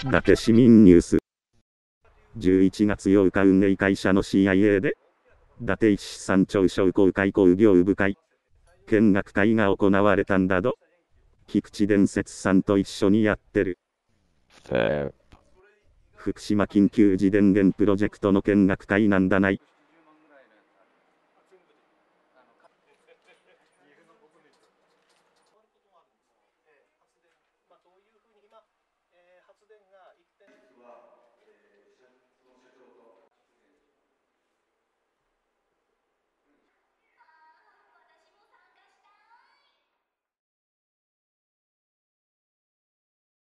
伊達市民ニュース。11月8日運営会社の CIA で、伊達一資産庁商工会工業部会、見学会が行われたんだど。菊池伝説さんと一緒にやってる。福島緊急時電源プロジェクトの見学会なんだない。